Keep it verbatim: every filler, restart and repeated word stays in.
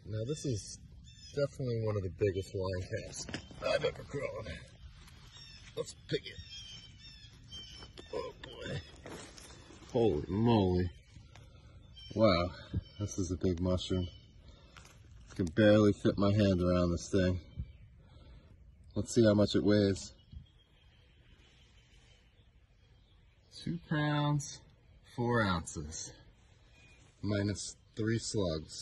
Now this is definitely one of the biggest line casts I've ever grown. Let's pick it. Oh boy. Holy moly. Wow, this is a big mushroom. I can barely fit my hand around this thing. Let's see how much it weighs. Two pounds, four ounces, minus three slugs.